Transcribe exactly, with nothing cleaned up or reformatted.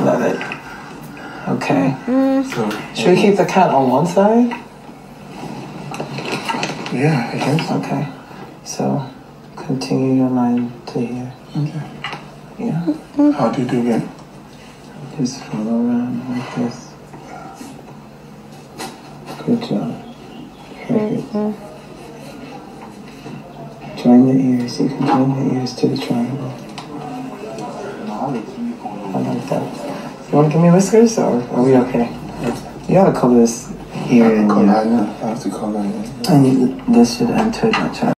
Love it. Okay. Mm. So, should we keep the cat on one side? Yeah, I guess. Okay. So, continue your line to here. Okay. Yeah. How do you do that? Just follow around like this. Good job. Perfect. Mm-hmm. Join the ears. You can join the ears to the triangle. I like that. You want to give me whiskers, or are we okay? You gotta color this here and color, here. I have to color it. And this should enter the triangle.